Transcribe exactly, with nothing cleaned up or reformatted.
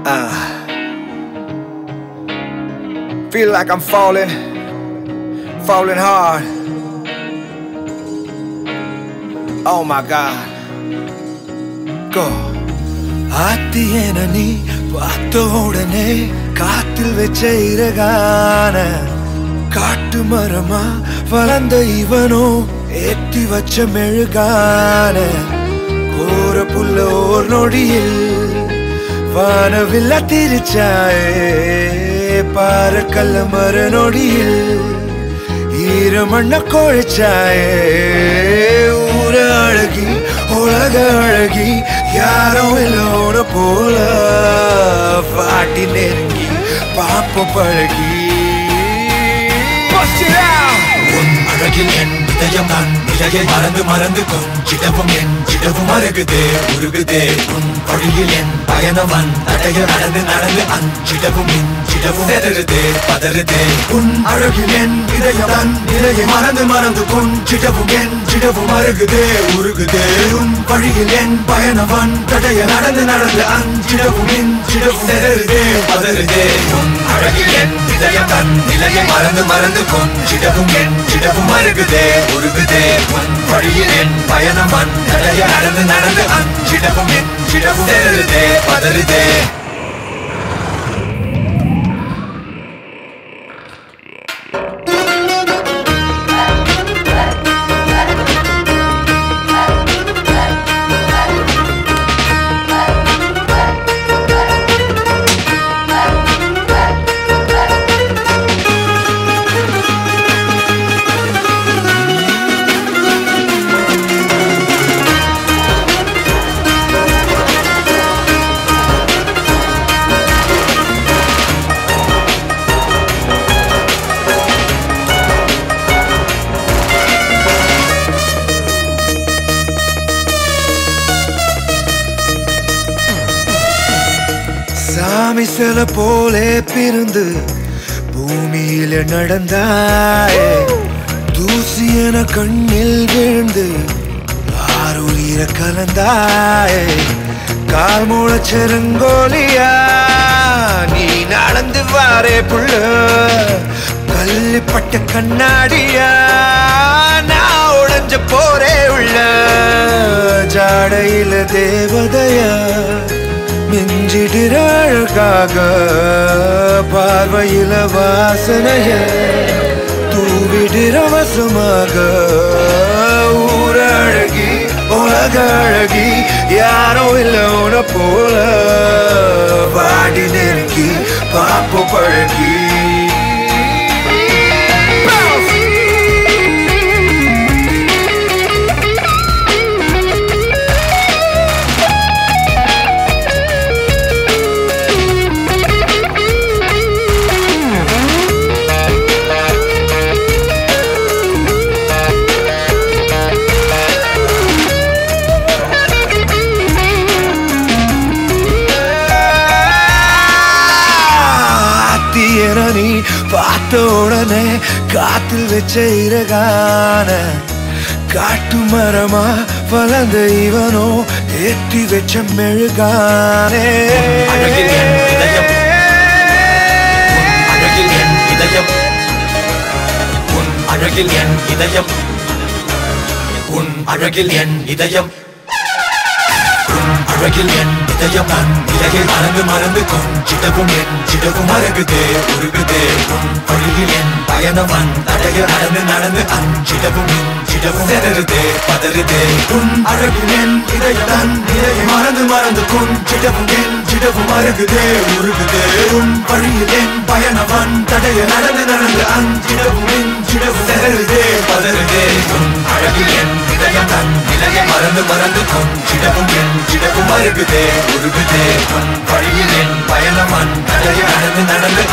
Uh, feel like I'm falling, falling hard. Oh my God. Go. ஆத்தியன நீ பார்த்த உடனே காத்தில் வச்ச இறகான காட்டு மரமா வளர்ந்த இவனோ ஏத்தி வச்ச மெழுகான கோர புல்ல ஓர் நொடியில் வானவில்ல திரிச்சாயே பார கல்ல மர நொடியில் ஈரமண்ண கொழிச்சாயே ஊர அழகி உலக அழகி யாரும் இல்லோன போல பாட்டி நெருங்கி பாப்ப பழகி உன் அழகில் என் இதயம் நான் நிலையை மறந்து மறந்து கொஞ்சிடவும் என் சிடவும் அருகுதே உருகுதே உன் வழியில் என் பயணவன் தடைய நடந்து நடந்து அஞ்சிடவும் இஞ்சிடவும் செதறுதே பதறுதே உன் அழகில் என் இதயம் நான் நிலையை மறந்து மறந்து கொஞ்சிடவும் என் சிடவும் அருகுதே உருகுதே உன் வழியில் என் பயணவன் தடைய நடந்து நடந்து அஞ்சிடவும் இஞ்சிடவும் செதறுதே பதறுதே உன் அழகில் என் இதயம் தன் நிலையை மறந்து மறந்து கொஞ்சிடவும் என் சிடவும் அருகுதே உருகுதே உன் வழியில் என் பயணவன் தடைய நடந்து நடந்து அஞ்சிடவும் இஞ்சிடவும் செதறுதே பதறுதே சாமி சில போலே பிறந்து பூமியில நடந்தாயே தூசியன கண்ணில் விழுந்து ஆறுயிர கலந்தாயே கால் மூளச்செருங்கோலியா நீ நடந்து வாரே புள்ள கல்லிப்பட்ட கண்ணாடியா நான் உடைஞ்ச போரே உள்ள ஜாடையில தேவதையா மிஞ்சிடுற அழகாக பார்வையில வாசனைய தூவிடுற வசமாக ஊர அழகி உலக அழகி யாரோ இல்ல உன போல வாடி நெருங்கி பாப்பு பழகி நீ பார்த்த உடனே காத்தில் வச்ச இறகான காட்டு மரமா வளர்ந்த இவனோ ஏற்றி வச்ச மெழுகானே அழகில் என் இதயம் அழகில் என் இதயம் உன் அழகில் என் இதயம் உன் அழகில் என் இதயம் அழகில் என் இதயம் நான் நிலையை மறந்து மறந்து கொஞ்சிடவும் என் சிடவும் அருகுதே உருகுதே உன் வழியில் என் பயணவன் தடைய நடந்து நடந்து அஞ்சிடவும் இஞ்சிடவும் செதறுதே பதறுதே உன் அழகில் என் இதயம் நான் நிலையை மறந்து மறந்து கொஞ்சிடவும் என் சிடவும் அருகுதே உருகுதே உன் வழியில் என் பயணவன் தடைய நடந்து நடந்து அஞ்சிடவும் இஞ்சிடவும் செதறுதே பதறுதே உன் அழகில் என் இதயம் நான் நிலையை மறந்து மறந்து கொஞ்சிடவும் என் சிடவும் அருகுதே உருகுதே உன் வழியில் என் பயணவன் தடைய நடந்து நடந்து